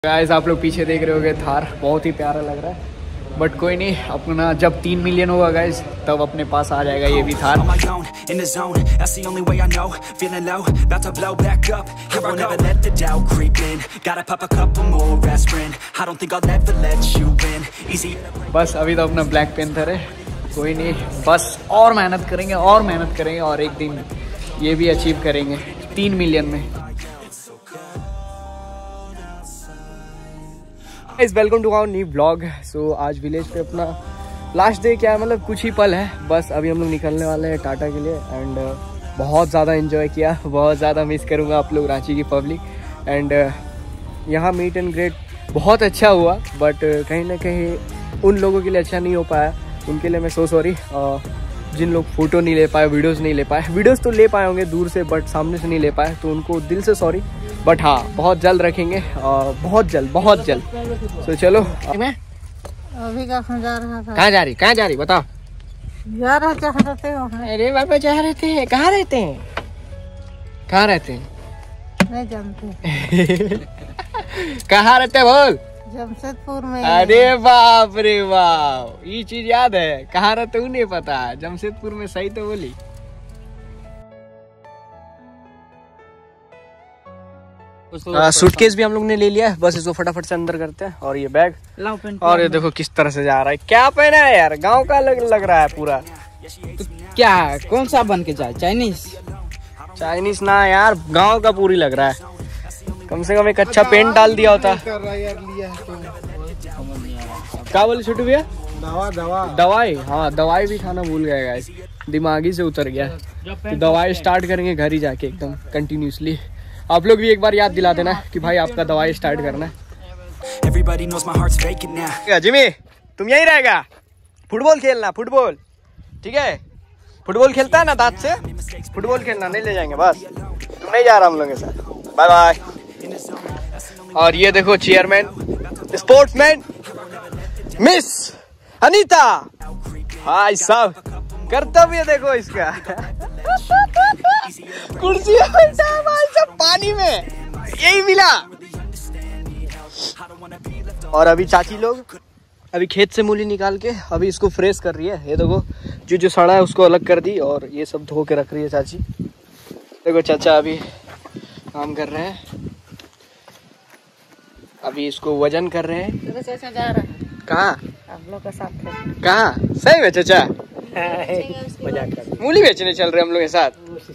Guys आप लोग पीछे देख रहे होगे थार, बहुत ही प्यारा लग रहा है। बट कोई नहीं, अपना जब 3 मिलियन होगा गाइस तब अपने पास आ जाएगा ये भी थार। बस अभी तो अपना ब्लैक पैंथर है, कोई नहीं, बस और मेहनत करेंगे और एक दिन ये भी अचीव करेंगे 3 मिलियन में। Welcome to our new blog. So आज विलेज पे अपना लास्ट डे क्या है, मतलब कुछ ही पल है, बस अभी हम लोग निकलने वाले हैं टाटा के लिए। एंड बहुत ज़्यादा एंजॉय किया, बहुत ज़्यादा मिस करूँगा आप लोग रांची की पब्लिक। एंड यहाँ मीट एंड ग्रेट बहुत अच्छा हुआ, बट कहीं ना कहीं उन लोगों के लिए अच्छा नहीं हो पाया, उनके लिए मैं सो सॉरी। जिन लोग फ़ोटो नहीं ले पाए, वीडियोज़ नहीं ले पाए, वीडियोज़ तो ले पाए होंगे दूर से बट सामने से नहीं ले पाए, तो उनको दिल से सॉरी। बट हाँ, बहुत जल्द रखेंगे, बहुत जल्द। तो चलो मैं अभी कहाँ जा रहा था? कहाँ जा रही बताओ। जा रहा चाहते हो? अरे बाबा जा रहे थे, कहाँ रहते हैं नहीं जानते। कहाँ रहते हैं बोल? जमशेदपुर में। अरे बाप रे बाप, ये चीज याद है, कहाँ रहते हो नहीं पता, जमशेदपुर में, सही तो बोली। सूटकेस भी हम लोग ने ले लिया है, बस इसको फटाफट से अंदर करते हैं। और ये बैग, और ये देखो किस तरह से जा रहा है, क्या पहना है यार, गांव का लग रहा है पूरा। तो क्या है, कौन सा बन के जाए? चाइनीज ना यार, गांव का पूरी लग रहा है। कम से कम एक अच्छा पेंट डाल दिया होता। क्या बोले छोटू भैया? दवाई, हाँ दवाई भी खाना भूल गए गाइस, दिमागी से उतर गया। तो दवाई स्टार्ट करेंगे घर ही जाके एकदम कंटिन्यूसली। आप लोग भी एक बार याद दिला देना कि भाई आपका दवाई स्टार्ट करना है। जिमी तुम यहीं रहेगा, फुटबॉल खेलना, फुटबॉल ठीक है, फुटबॉल खेलता है ना दांत से, फुटबॉल खेलना, नहीं ले जाएंगे बस, तुम नहीं जा रहा हम लोग के साथ, बाय बाय। और ये देखो चेयरमैन, स्पोर्ट्समैन मिस अनीता, भाई साहब कर्तव्य देखो इसका। कुर्सी बैठा है भाई साहब पानी में, यही मिला। और अभी चाची लोग अभी खेत से मूली निकाल के अभी इसको फ्रेश कर रही है। ये देखो जो सड़ा है उसको अलग कर दी, और ये सब धो के रख रही है चाची। देखो चाचा अभी काम कर रहे हैं, अभी इसको वजन कर रहे हैं। चाचा जा रहा है कहाँ? आप लोग के साथ। कहाँ? सही में चाचा मूली बेचने चल रहे हम लोग के साथ।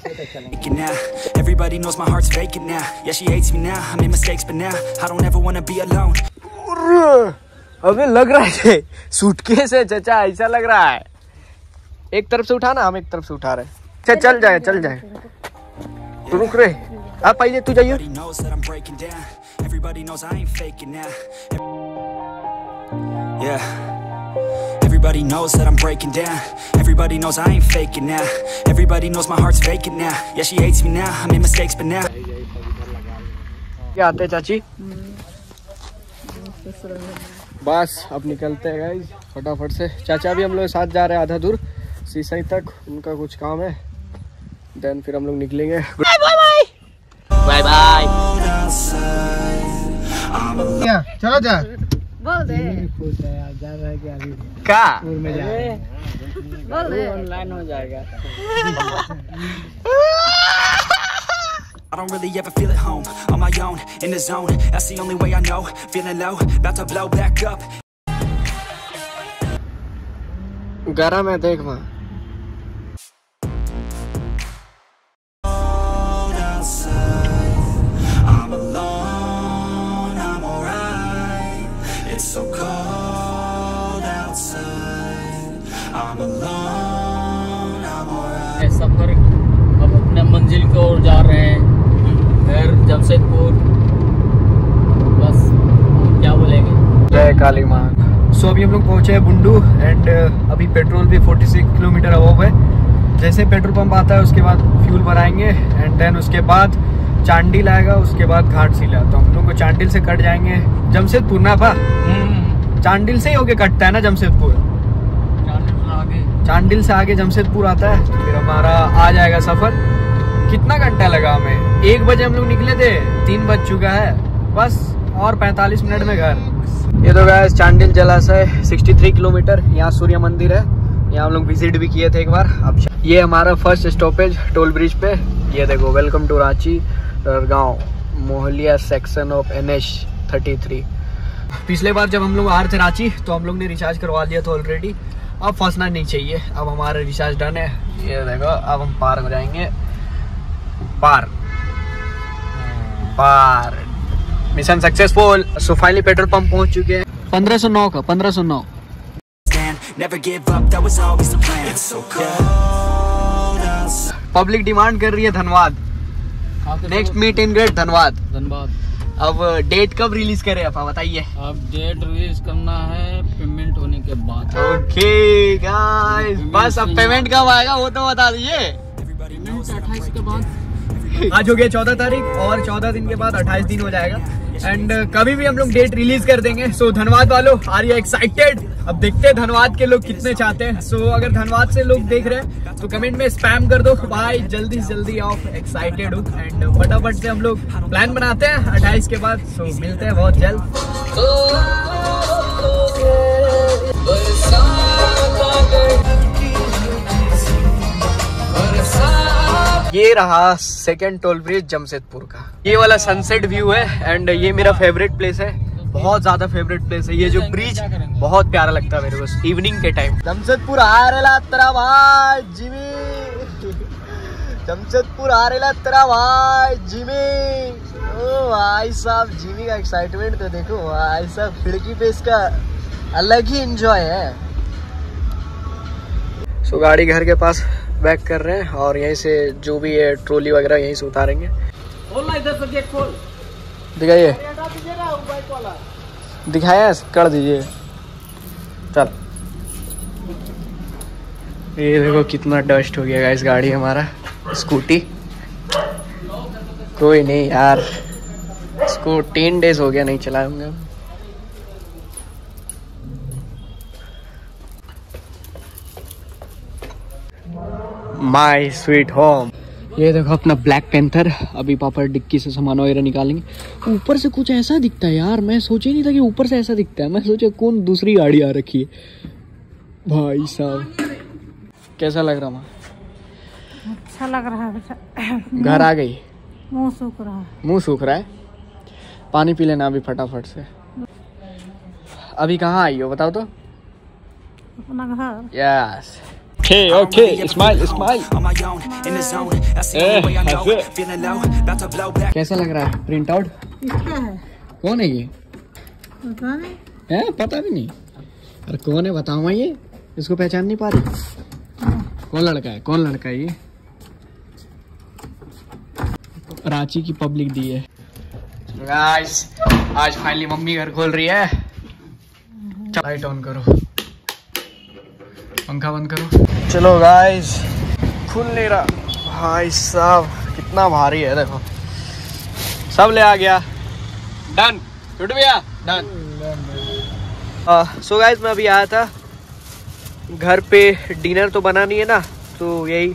अबे लग रहा है सूटकेस है चाचा, ऐसा लग रहा है। एक तरफ से उठाना, हम एक तरफ से उठा रहे हैं। चल जाए तो रुक रहे आप, पहले तू जाइए। Everybody knows that I'm breaking down. Everybody knows I ain't faking now. Everybody knows my heart's vacant now. Yeah, she hates me now. I made mistakes, but now. क्या आते हैं चाची? बस अब निकलते हैं गाइस फटाफट से। चाचा भी हम लोग साथ जा रहे हैं आधा दूर सीसाई तक, उनका कुछ काम है, देन फिर हम लोग निकलेंगे। Bye bye. चलो जा बोल दे। जा रहा है कि अभी क्या में जा रहा है? बोल दे। ऑनलाइन हो जाएगा। I don't really ever feel at home, on my own, in the zone, that's the only way I know, feeling low, about to blow back up. गरम है देख वहाँ। I'm alone, I'm alright, it's so cold outside, I'm alone, I'm alright. सफर अब अपने मंजिल की ओर जा रहे हैं, फिर जमशेदपुर, बस क्या बोलेंगे, जय काली माँ। सो अभी हम लोग पहुंचे हैं बुंडू, एंड अभी पेट्रोल भी 46 किलोमीटर अबव है। जैसे पेट्रोल पंप आता है उसके बाद फ्यूल भराएंगे, एंड देन उसके बाद चांडिल आएगा, उसके बाद घाटशिला। तो हम लोग को चांडिल से कट जाएंगे जमशेदपुर ना पा, चांडिल से ही होके कटता है ना जमशेदपुर, चांडिल से आगे जमशेदपुर आता है। फिर हमारा आ जाएगा सफर। कितना घंटा लगा हमें, 1 बजे हम लोग निकले थे, 3 बज चुका है। बस और 45 मिनट में घर। ये तो गाइस चांडिल जलाशय 63 किलोमीटर, यहाँ सूर्य मंदिर है, यहाँ हम लोग विजिट भी किए थे एक बार। अब ये हमारा फर्स्ट स्टॉपेज टोल ब्रिज पे। ये देखो, वेलकम टू रांची गाँव, मोहलिया सेक्शन ऑफ NH 33। पिछले बार जब हम लोग आ रहे थे रांची तो हम लोग ने रिचार्ज करवा लिया था ऑलरेडी, अब फंसना नहीं चाहिए। अब हमारा रिचार्ज डन है। ये देखो, अब हम पार हो जाएंगे। पार mission successful. So finally petrol pump पहुंच चुके हैं। 1509 का 1509। पब्लिक डिमांड कर रही है Dhanbad. Next meet in greet Dhanbad. अब डेट कब रिलीज करें आप बताइए। अब डेट रिलीज करना है पेमेंट होने के बाद। ओके गाइस, बस अब पेमेंट कब आएगा वो तो बता दीजिए। पेमेंट 28 के बाद। आज हो गया 14 तारीख और 14 दिन के बाद 28 दिन हो जाएगा। एंड कभी भी हम लोग डेट रिलीज कर देंगे। सो धनबाद वालों, आर यू एक्साइटेड? अब देखते हैं धनबाद के लोग कितने चाहते हैं। सो अगर धनबाद से लोग देख रहे हैं तो कमेंट में स्पैम कर दो भाई, जल्दी से जल्दी आओ, एक्साइटेड हूँ। एंड फटाफट से हम लोग प्लान बनाते हैं 28 के बाद। सो मिलते हैं बहुत जल्द। ये रहा सेकंड टोल ब्रिज जमशेदपुर का। ये वाला सनसेट व्यू है एंड ये मेरा फेवरेट प्लेस है, बहुत ज्यादा फेवरेट प्लेस है। ये जो ब्रिज बहुत प्यारा लगता है मेरे को इवनिंग के टाइम। जमशेदपुर आरेला तेरा भाई जिमी, जमशेदपुर आरेला तेरा भाई जिमी। ओ भाई साहब, जिमी का एक्साइटमेंट तो देखो भाई साहब, खिड़की पे इसका अलग ही एंजॉय है। सो गाड़ी घर के पास बैक कर रहे हैं और यहीं से जो भी है ट्रॉली वगैरह यहीं से उतारेंगे। दिखाइए, दिखाया कर दीजिए। चल, ये देखो कितना डस्ट हो गया गाइस गाड़ी हमारा, स्कूटी। कोई नहीं यार, इसको 10 डेज हो गया नहीं चलाएंगे। My sweet home. ये देखो अपना ब्लैक पैंथर। अभी पापा डिक्की से सामान वगैरह निकालेंगे। ऊपर से कुछ ऐसा दिखता है यार, मैं सोचा ही नहीं था कि ऊपर से ऐसा दिखता है। मैं सोचा कौन दूसरी गाड़ी आ रखी है भाई साहब। कैसा लग रहा माँ? अच्छा लग रहा है बेटा। घर आ गई? मुंह सूख रहा है। मुंह सूख रहा है? पानी पी लेना अभी फटाफट से। अभी कहाँ आई हो बताओ तो? अपना घर। यस। Okay, smile smile. कैसा लग रहा है? प्रिंट आउट क्या है? कौन है ये? पता नहीं है, पता भी नहीं। अरे कौन है बताओ ये, इसको पहचान नहीं पा रही। कौन लड़का है, कौन लड़का है ये? रांची की पब्लिक दी है गाइस। आज फाइनली मम्मी घर खोल रही है। लाइट ऑन करो, पंखा बंद करो। चलो गाइस, खुल नहीं रहा भाई साहब, कितना भारी है देखो। सब ले आ गया, डन, टूट गया, डन। सो गाइस, मैं अभी आया था घर पे, डिनर तो बना नहीं है ना, तो यही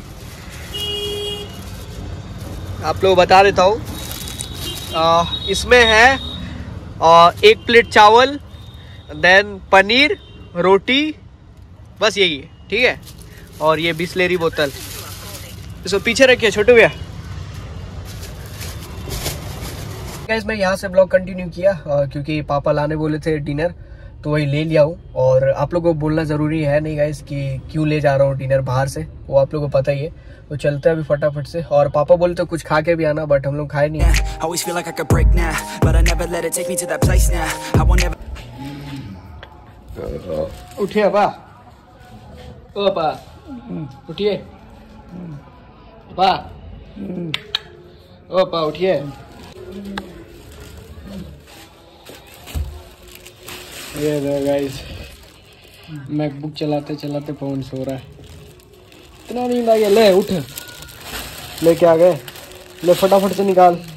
आप लोग बता देता हूँ। इसमें है 1 प्लेट चावल, देन पनीर, रोटी, बस यही है, ठीक है। और ये बिस्लेरी बोतल, इसको पीछे रखिए छोटू भैया। गाइस, मैं यहाँ से ब्लॉग कंटिन्यू किया क्योंकि पापा लाने बोले थे डिनर, तो वही ले लिया हूँ। और आप लोगों को बोलना ज़रूरी है नहीं गाइस कि क्यों ले जा रहा हूँ डिनर बाहर से, वो आप लोगों को पता ही है। तो चलते हैं अभी फटाफट से। और पापा बोले तो कुछ खा के भी आना, बट हम लोग खाए नहीं। उठिए बा, ओ पा, उठिए पा, ओ पा उठिए। ये देखो गाइस, मैकबुक चलाते चलाते फोन सो रहा है। इतना नींद आ गया। ले उठ, लेके आ गए, ले फटाफट से निकाल।